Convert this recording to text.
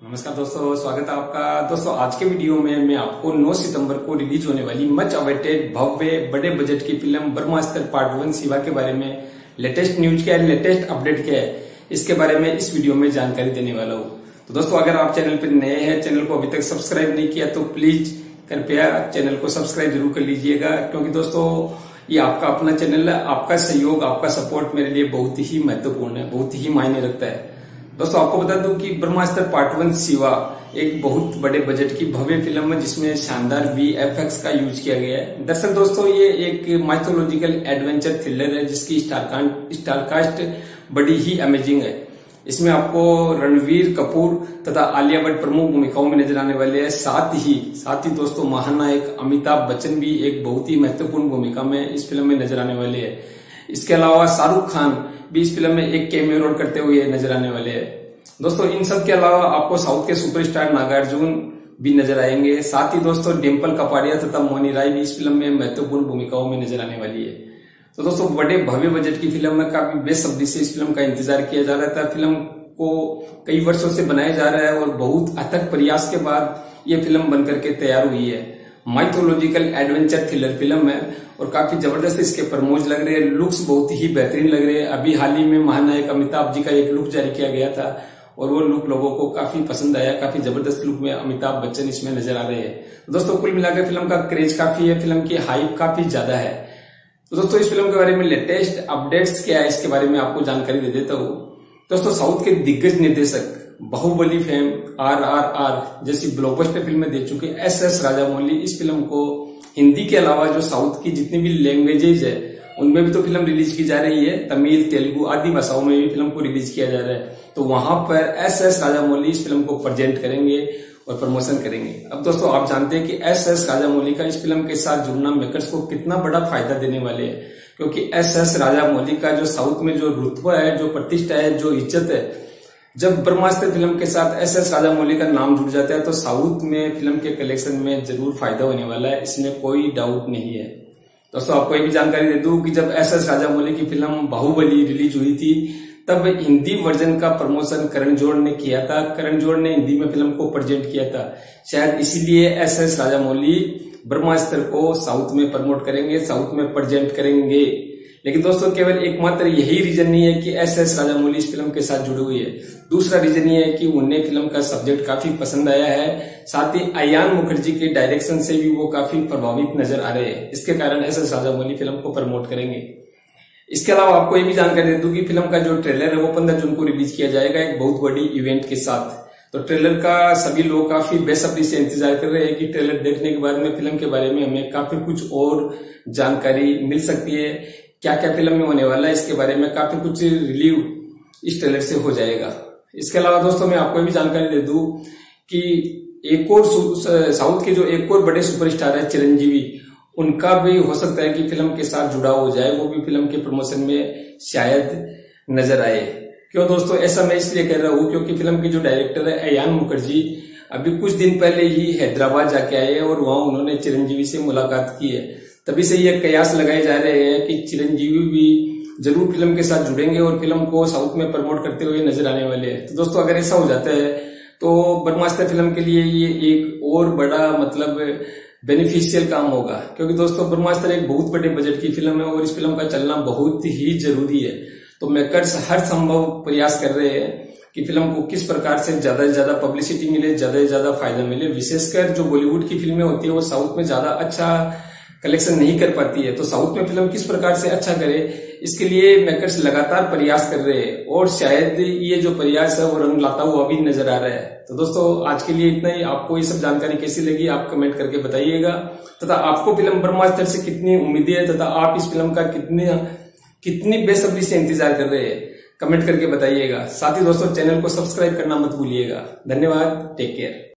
नमस्कार दोस्तों, स्वागत है आपका। दोस्तों आज के वीडियो में मैं आपको 9 सितंबर को रिलीज होने वाली मच अवेटेड भव्य बड़े बजट की फिल्म ब्रह्मास्त्र पार्ट 1 शिवा के बारे में लेटेस्ट न्यूज क्या है, लेटेस्ट अपडेट क्या है, इसके बारे में इस वीडियो में जानकारी देने वाला हूँ। तो दोस्तों अगर आप चैनल पर नए हैं, चैनल को अभी तक सब्सक्राइब नहीं किया तो प्लीज कृपया चैनल को सब्सक्राइब जरूर कर लीजिएगा, क्योंकि दोस्तों ये आपका अपना चैनल है। आपका सहयोग, आपका सपोर्ट मेरे लिए बहुत ही महत्वपूर्ण है, बहुत ही मायने रखता है। दोस्तों आपको बता दूं कि ब्रह्मास्त्र पार्ट 1 शिवा एक बहुत बड़े बजट की भव्य फिल्म है जिसमें शानदार VFX का यूज किया गया है। दरअसल दोस्तों ये एक माइथोलॉजिकल एडवेंचर थ्रिलर है जिसकी स्टारकास्ट बड़ी ही अमेजिंग है। इसमें आपको रणवीर कपूर तथा आलिया भट्ट प्रमुख भूमिकाओं में नजर आने वाले हैं। साथ ही दोस्तों महानायक अमिताभ बच्चन भी एक बहुत ही महत्वपूर्ण भूमिका में इस फिल्म में नजर आने वाले हैं। इसके अलावा शाहरुख खान भी इस फिल्म में एक कैमियो रोल करते हुए नजर आने वाले हैं। दोस्तों इन सब के अलावा आपको साउथ के सुपरस्टार नागार्जुन भी नजर आएंगे। साथ ही दोस्तों डिम्पल कपाड़िया तथा मोनी राय भी इस फिल्म में महत्वपूर्ण भूमिकाओं में नजर आने वाली है। तो दोस्तों बड़े भव्य बजट की फिल्म में काफी बेसब्री से इस फिल्म का इंतजार किया जा रहा था। फिल्म को कई वर्षों से बनाया जा रहा है और बहुत अथक प्रयास के बाद ये फिल्म बनकर के तैयार हुई है। माइथोलॉजिकल एडवेंचर थ्रिलर फिल्म है और काफी जबरदस्त इसके प्रमोज लग रहे हैं। लुक्स बहुत ही बेहतरीन लग रहे हैं। अभी हाल ही में महानायक अमिताभ जी का एक लुक जारी किया गया था और वो लुक लोगों को काफी पसंद आया। काफी जबरदस्त लुक में अमिताभ बच्चन इसमें नजर आ रहे हैं। तो दोस्तों कुल मिलाकर फिल्म का क्रेज काफी है, फिल्म की हाइप काफी ज्यादा है। तो दोस्तों इस फिल्म के बारे में लेटेस्ट अपडेट्स क्या है इसके बारे में आपको जानकारी दे देता हूँ। दोस्तों साउथ के दिग्गज निर्देशक बाहुबली फेम RRR जैसी ब्लॉकबस्टर फिल्में दे चुके SS राजामौली इस फिल्म को हिंदी के अलावा जो साउथ की जितनी भी लैंग्वेजेज है उनमें भी तो फिल्म रिलीज की जा रही है। तमिल, तेलुगु आदि भाषाओं में भी फिल्म को रिलीज किया जा रहा है। तो वहां पर SS राजामौली इस फिल्म को प्रेजेंट करेंगे और प्रमोशन करेंगे। अब दोस्तों आप जानते हैं कि SS राजामौली का इस फिल्म के साथ जुड़ना मेकर्स को कितना बड़ा फायदा देने वाले हैं, क्योंकि SS राजामौली का जो साउथ में जो रुतबा है, जो प्रतिष्ठा है, जो इज्जत है, जब ब्रह्मास्त्र फिल्म के साथ SS राजामौली का नाम जुड़ जाता है तो साउथ में फिल्म के कलेक्शन में जरूर फायदा होने वाला है, इसमें कोई डाउट नहीं है। दोस्तों आपको ये भी जानकारी दे दूं कि जब SS राजामौली की फिल्म बाहुबली रिलीज हुई थी तब हिंदी वर्जन का प्रमोशन करण जौहर ने किया था। करण जौहर ने हिंदी में फिल्म को प्रेजेंट किया था। शायद इसीलिए SS राजामौली ब्रह्मास्त्र को साउथ में प्रमोट करेंगे, साउथ में प्रेजेंट करेंगे। लेकिन दोस्तों केवल एकमात्र यही रीजन नहीं है कि SS राजामौली इस फिल्म के साथ जुड़ी हुई है। दूसरा रीजन ये है कि उन्हें फिल्म का सब्जेक्ट काफी पसंद आया है। साथ ही अयान मुखर्जी के डायरेक्शन से भी वो काफी प्रभावित नजर आ रहे हैं। इसके कारण SS राजामौली फिल्म को प्रमोट करेंगे। इसके अलावा आपको ये भी जानकारी दे दूं कि फिल्म का जो ट्रेलर है वो 15 जून को रिलीज किया जाएगा एक बहुत बड़ी इवेंट के साथ। तो ट्रेलर का सभी लोग काफी बेसब्री से इंतजार कर रहे हैं कि ट्रेलर देखने के बाद में फिल्म के बारे में हमें काफी कुछ और जानकारी मिल सकती है। क्या क्या फिल्म में होने वाला है इसके बारे में काफी कुछ रिलीव इस ट्रेलर से हो जाएगा। इसके अलावा दोस्तों मैं आपको भी जानकारी दे दूं कि एक और साउथ के जो एक और बड़े सुपरस्टार है चिरंजीवी, उनका भी हो सकता है कि फिल्म के साथ जुड़ा हो जाए, वो भी फिल्म के प्रमोशन में शायद नजर आए। क्यों दोस्तों ऐसा मैं इसलिए कह रहा हूँ क्योंकि फिल्म की जो डायरेक्टर है अयान मुखर्जी अभी कुछ दिन पहले ही हैदराबाद जाके आए और वहां उन्होंने चिरंजीवी से मुलाकात की है। तभी से ये कयास लगाए जा रहे हैं कि चिरंजीवी भी जरूर फिल्म के साथ जुड़ेंगे और फिल्म को साउथ में प्रमोट करते हुए नजर आने वाले हैं। तो दोस्तों अगर ऐसा हो जाता है तो ब्रह्मास्त्र फिल्म के लिए ये एक और बड़ा मतलब बेनिफिशियल काम होगा, क्योंकि दोस्तों ब्रह्मास्त्र एक बहुत बड़े बजट की फिल्म है और इस फिल्म का चलना बहुत ही जरूरी है। तो मेकर्स हर संभव प्रयास कर रहे हैं कि फिल्म को किस प्रकार से ज्यादा से ज्यादा पब्लिसिटी मिले, ज्यादा से ज्यादा फायदा मिले। विशेषकर जो बॉलीवुड की फिल्में होती है वो साउथ में ज्यादा अच्छा कलेक्शन नहीं कर पाती है, तो साउथ में फिल्म किस प्रकार से अच्छा करे इसके लिए मेकर्स लगातार प्रयास कर रहे हैं और शायद ये जो प्रयास है वो रंग लाता हुआ भी नजर आ रहा है। तो दोस्तों आज के लिए इतना ही। आपको ये सब जानकारी कैसी लगी आप कमेंट करके बताइएगा, तथा आपको फिल्म ब्रह्मास्त्र से कितनी उम्मीदें है तथा आप इस फिल्म का कितनी बेसब्री से इंतजार कर रहे हैं कमेंट करके बताइएगा। साथ ही दोस्तों चैनल को सब्सक्राइब करना मत भूलिएगा। धन्यवाद, टेक केयर।